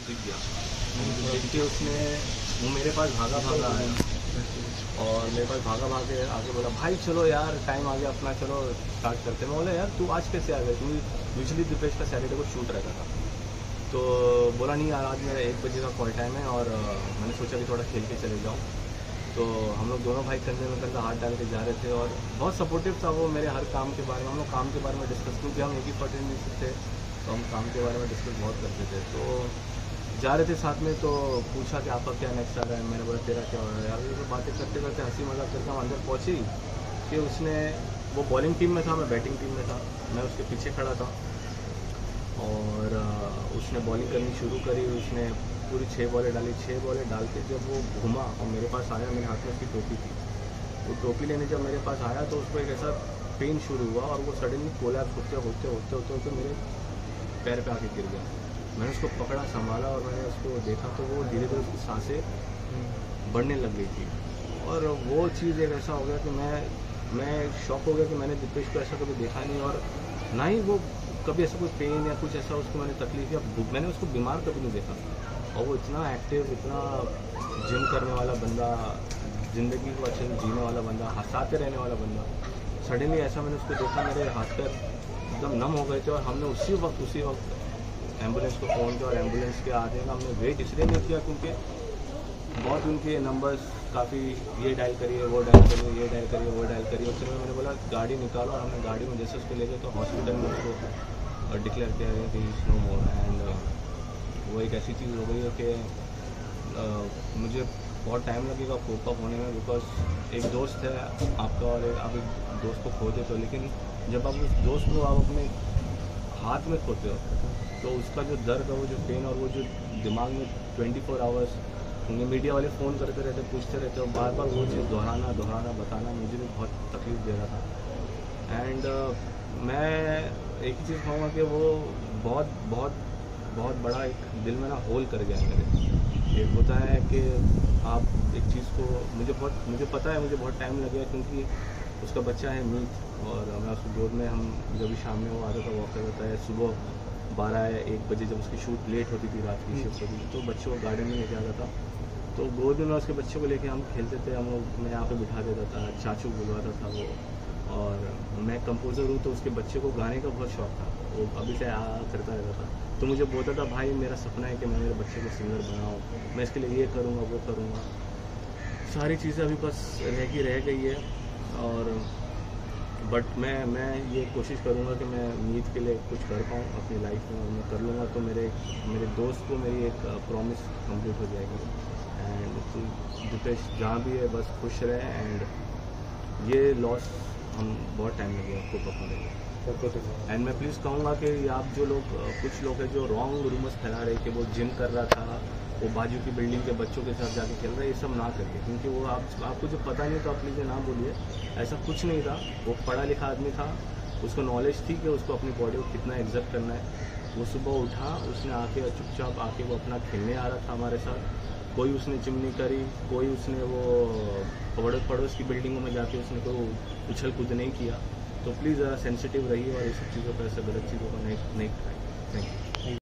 दिख गया। देख के उसने वो मेरे पास भागा आया और मेरे पास भागे आके बोला भाई चलो यार टाइम आ गया अपना, चलो स्टार्ट करते। मैं बोला यार तू आज कैसे आ गया, तू यूजली दीपेश का सैटरडे को शूट रहता था। तो बोला नहीं यार आज मेरा 1 बजे का कॉल टाइम है और मैंने सोचा कि थोड़ा खेल के चले जाऊँ। तो हम लोग दोनों भाई कंधे में कंधा हाथ डाल के जा रहे थे और बहुत सपोर्टिव था वो मेरे हर काम के बारे में। हम लोग काम के बारे में डिस्कस, क्योंकि हम एक ही फर्टिलिटी थे तो हम काम के बारे में डिस्कस बहुत करते थे। तो जा रहे थे साथ में, तो पूछा कि आपका क्या नेक्स्ट आ रहा है। मैंने बोला तेरा क्या हो रहा है यार। ये बातें करते करते हंसी मजाक करके हम अंदर पहुँची कि उसने, वो बॉलिंग टीम में था, मैं बैटिंग टीम में था, मैं उसके पीछे खड़ा था और उसने बॉलिंग करनी शुरू करी। उसने पूरी 6 बॉलें डाली। 6 बॉलें डाल के जब वो घुमा और मेरे पास आया, मेरे हाथ में उसकी टोपी थी, वो टोपी लेने जब मेरे पास आया तो उसको एक ऐसा पेन शुरू हुआ और वो सडनली कोलैप्स होते मेरे पैर पे आके गिर गया। मैंने उसको पकड़ा, संभाला और मैंने उसको देखा तो वो धीरे धीरे उसकी सांसें बढ़ने लग गई थी। और वो चीज़ एक ऐसा हो गया कि मैं शॉक हो गया कि मैंने दीपेश को ऐसा कभी देखा नहीं और ना ही वो कभी ऐसा कोई पेन या कुछ ऐसा उसको मैंने तकलीफ या मैंने उसको बीमार कभी नहीं देखा। और वो इतना एक्टिव, इतना जिम करने वाला बंदा, ज़िंदगी को अच्छे से जीने वाला बंदा, हंसाते रहने वाला बंदा, सडनली ऐसा मैंने उसको देखा, मेरे हाथ पैर एकदम नम हो गए थे। और हमने उसी वक्त एम्बुलेंस को फ़ोन किया और एम्बुलेंस के आने का हमने वेट इसलिए नहीं किया क्योंकि बहुत उनके नंबर्स काफ़ी, ये डायल करिए, वो डायल करिए, ये डायल करिए, वो डायल करिए। उस समय मैंने बोला गाड़ी निकालो और हमने गाड़ी में जैसे उसको ले गए तो हॉस्पिटल में उसको डिक्लेयर किया गया कि इज नो मोर। एंड वो एक ऐसी चीज़ हो गई है कि मुझे बहुत टाइम लगेगा कोप अप होने में, बिकॉज एक दोस्त है आपका और आप एक दोस्त को खो देते हो, लेकिन जब आप उस दोस्त को आप अपने हाथ में खोते हो तो उसका जो दर्द है, वो जो पेन और वो जो दिमाग में 24 आवर्स उन्हें मीडिया वाले फ़ोन करते रहते, पूछते रहते और बार बार वो चीज़ दोहराना बताना मुझे भी बहुत तकलीफ़ दे रहा था। एंड मैं एक ही चीज़ कहूँगा कि वो बहुत बड़ा एक दिल में ना होल कर गया मेरे। एक होता है कि आप एक चीज़ को, मुझे पता है मुझे बहुत टाइम लगेगा क्योंकि उसका बच्चा है मीत और मैं उसको गोद में, हम जब भी शाम में वो आता था वॉक करता है, सुबह 12 या 1 बजे जब उसकी शूट लेट होती थी, रात की शिफ्ट होती थी, तो बच्चों को गार्डन में लेके आता था। तो गोद में मैं उसके बच्चे को लेके हम खेलते थे, हम लोग, मैं यहाँ पे बिठा देता था, चाचू बुलवाता था वो। और मैं कंपोज़र हूँ तो उसके बच्चे को गाने का बहुत शौक था, वो अभी से करता रहता था। तो मुझे बोलता था भाई मेरा सपना है कि मैं मेरे बच्चे को सिंगर बनाऊँ, मैं इसके लिए ये करूँगा वो करूँगा। सारी चीज़ें अभी बस रह गई है और बट मैं ये कोशिश करूँगा कि मैं मीत के लिए कुछ कर पाऊँ अपनी लाइफ में, और मैं कर लूँगा तो मेरे दोस्त को मेरी एक प्रॉमिस कंप्लीट हो जाएगी। एंड दीपेश जहाँ भी है बस खुश रहे। एंड ये लॉस हम बहुत टाइम लगे आपको पकड़ने में। एंड मैं प्लीज़ कहूँगा कि आप जो लोग, कुछ लोग हैं जो रॉन्ग रूमर्स फैला रहे कि वो जिम कर रहा था, वो बाजू की बिल्डिंग के बच्चों के साथ जाके खेल रहा है, ये सब ना करिए क्योंकि वो आपको जो पता नहीं तो आप लीजिए ना बोलिए। ऐसा कुछ नहीं था, वो पढ़ा लिखा आदमी था, उसको नॉलेज थी कि उसको अपनी बॉडी को कितना एग्जर्ट करना है। वो सुबह उठा, उसने आके चुपचाप आके वो अपना खेलने आ रहा था हमारे साथ। कोई उसने जिम नहीं करी, कोई उसने वो पड़ोस की बिल्डिंगों में जाके उसने कोई उछल कूद नहीं किया। तो प्लीज़ ज़रा सेंसिटिव रहिए और ये सब चीज़ों पर, ऐसे गलत चीज़ों को नहीं खाएं। Thank you.